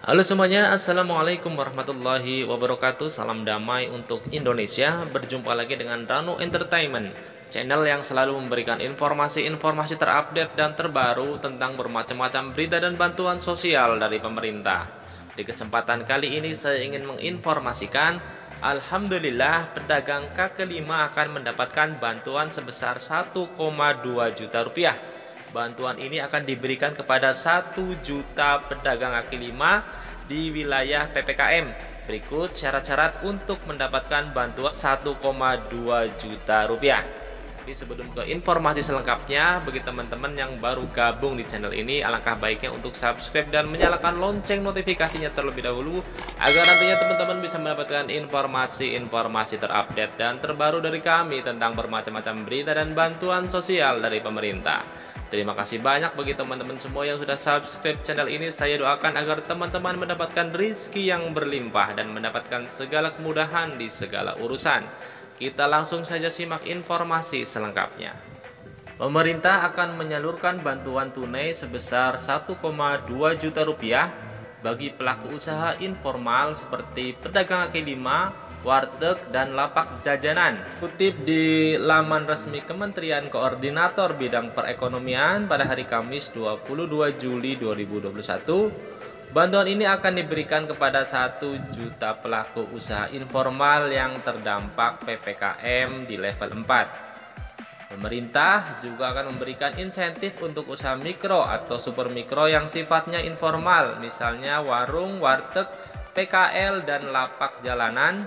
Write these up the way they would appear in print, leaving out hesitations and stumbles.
Halo semuanya, Assalamualaikum warahmatullahi wabarakatuh. Salam damai untuk Indonesia. Berjumpa lagi dengan Rano Entertainment, channel yang selalu memberikan informasi-informasi terupdate dan terbaru tentang bermacam-macam berita dan bantuan sosial dari pemerintah. Di kesempatan kali ini saya ingin menginformasikan, Alhamdulillah pedagang kaki lima akan mendapatkan bantuan sebesar 1,2 juta rupiah. Bantuan ini akan diberikan kepada 1 juta pedagang kaki lima di wilayah PPKM. Berikut syarat-syarat untuk mendapatkan bantuan 1,2 juta rupiah. Jadi sebelum ke informasi selengkapnya, bagi teman-teman yang baru gabung di channel ini, alangkah baiknya untuk subscribe dan menyalakan lonceng notifikasinya terlebih dahulu, agar nantinya teman-teman bisa mendapatkan informasi-informasi terupdate dan terbaru dari kami tentang bermacam-macam berita dan bantuan sosial dari pemerintah. Terima kasih banyak bagi teman-teman semua yang sudah subscribe channel ini. Saya doakan agar teman-teman mendapatkan rizki yang berlimpah dan mendapatkan segala kemudahan di segala urusan. Kita langsung saja simak informasi selengkapnya. Pemerintah akan menyalurkan bantuan tunai sebesar 1,2 juta rupiah bagi pelaku usaha informal seperti pedagang kaki lima, warteg, dan lapak jajanan. Kutip di laman resmi Kementerian Koordinator Bidang Perekonomian pada hari Kamis 22 Juli 2021, bantuan ini akan diberikan kepada 1 juta pelaku usaha informal yang terdampak PPKM di level 4. Pemerintah juga akan memberikan insentif untuk usaha mikro atau super mikro yang sifatnya informal, misalnya warung, warteg, PKL, dan lapak jalanan,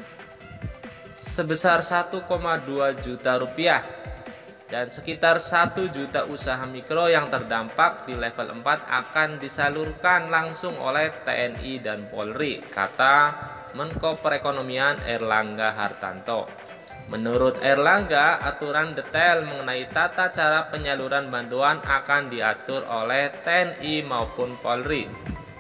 sebesar 1,2 juta rupiah, dan sekitar 1 juta usaha mikro yang terdampak di level 4 akan disalurkan langsung oleh TNI dan Polri, kata Menko Perekonomian Airlangga Hartarto. Menurut Airlangga, aturan detail mengenai tata cara penyaluran bantuan akan diatur oleh TNI maupun Polri.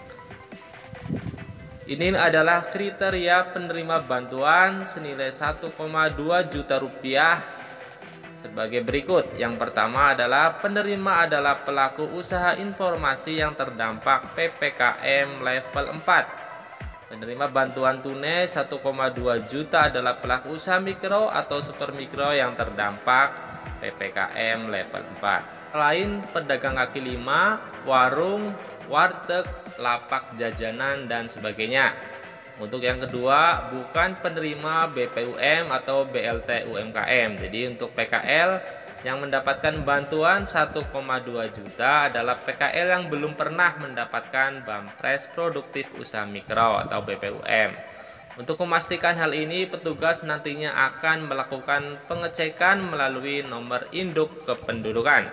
Ini adalah kriteria penerima bantuan senilai 1,2 juta rupiah sebagai berikut. Yang pertama adalah penerima adalah pelaku usaha informasi yang terdampak PPKM level 4. Penerima bantuan tunai 1,2 juta adalah pelaku usaha mikro atau super mikro yang terdampak PPKM level 4. Selain pedagang kaki lima, warung, warteg, lapak jajanan, dan sebagainya. Untuk yang kedua, bukan penerima BPUM atau BLT UMKM. Jadi untuk PKL yang mendapatkan bantuan 1,2 juta adalah PKL yang belum pernah mendapatkan Bampres Produktif Usaha Mikro atau BPUM. Untuk memastikan hal ini, petugas nantinya akan melakukan pengecekan melalui nomor induk kependudukan.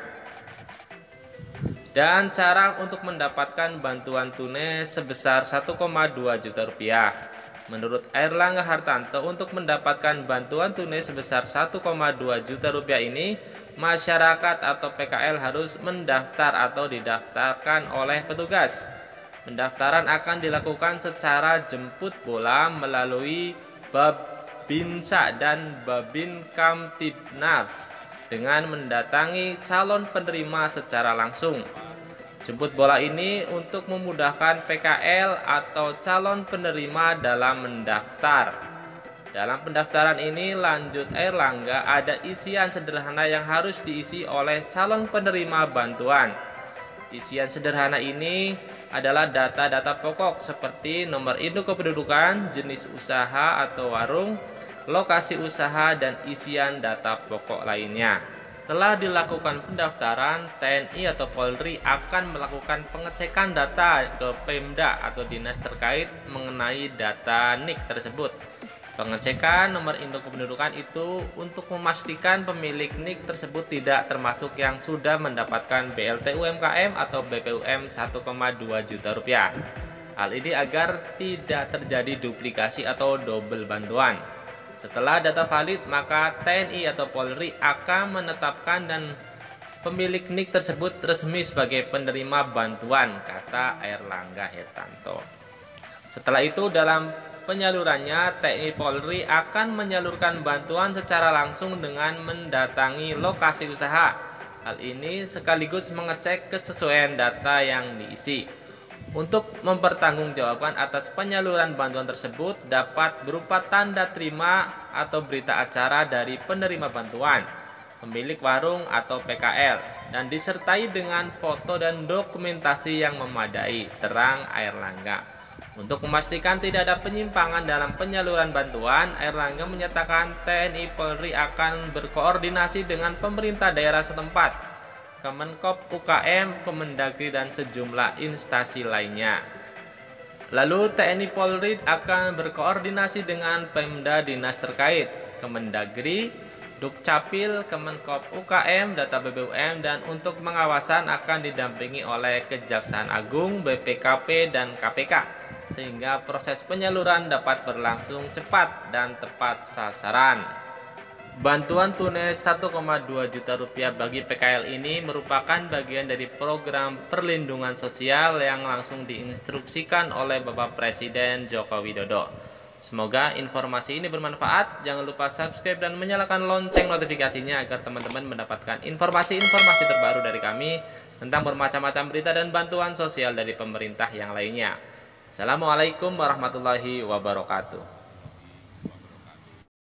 Dan cara untuk mendapatkan bantuan tunai sebesar 1,2 juta rupiah. Menurut Airlangga Hartarto, untuk mendapatkan bantuan tunai sebesar 1,2 juta rupiah ini, masyarakat atau PKL harus mendaftar atau didaftarkan oleh petugas. Pendaftaran akan dilakukan secara jemput bola melalui Babinsa dan Babin Kamtibnas dengan mendatangi calon penerima secara langsung. Jemput bola ini untuk memudahkan PKL atau calon penerima dalam mendaftar. Dalam pendaftaran ini, lanjut Airlangga, ada isian sederhana yang harus diisi oleh calon penerima bantuan. Isian sederhana ini adalah data-data pokok seperti nomor induk kependudukan, jenis usaha atau warung, lokasi usaha, dan isian data pokok lainnya. Setelah dilakukan pendaftaran, TNI atau Polri akan melakukan pengecekan data ke Pemda atau dinas terkait mengenai data NIK tersebut. Pengecekan nomor induk kependudukan itu untuk memastikan pemilik NIK tersebut tidak termasuk yang sudah mendapatkan BLT UMKM atau BPUM 1,2 juta rupiah. Hal ini agar tidak terjadi duplikasi atau double bantuan. Setelah data valid, maka TNI atau Polri akan menetapkan dan pemilik NIK tersebut resmi sebagai penerima bantuan, kata Airlangga Hartarto. Setelah itu, dalam penyalurannya, TNI Polri akan menyalurkan bantuan secara langsung dengan mendatangi lokasi usaha. Hal ini sekaligus mengecek kesesuaian data yang diisi. Untuk mempertanggungjawabkan atas penyaluran bantuan tersebut dapat berupa tanda terima atau berita acara dari penerima bantuan, pemilik warung atau PKL, dan disertai dengan foto dan dokumentasi yang memadai, terang Airlangga. Untuk memastikan tidak ada penyimpangan dalam penyaluran bantuan, Airlangga menyatakan TNI Polri akan berkoordinasi dengan pemerintah daerah setempat, Kemenkop UKM, Kemendagri, dan sejumlah instansi lainnya. Lalu TNI Polri akan berkoordinasi dengan Pemda dinas terkait, Kemendagri, Dukcapil, Kemenkop UKM, Data BBUM, dan untuk pengawasan akan didampingi oleh Kejaksaan Agung, BPKP, dan KPK, sehingga proses penyaluran dapat berlangsung cepat dan tepat sasaran. Bantuan tunai 1,2 juta rupiah bagi PKL ini merupakan bagian dari program perlindungan sosial yang langsung diinstruksikan oleh Bapak Presiden Joko Widodo. Semoga informasi ini bermanfaat. Jangan lupa subscribe dan menyalakan lonceng notifikasinya agar teman-teman mendapatkan informasi-informasi terbaru dari kami tentang bermacam-macam berita dan bantuan sosial dari pemerintah yang lainnya. Assalamualaikum warahmatullahi wabarakatuh.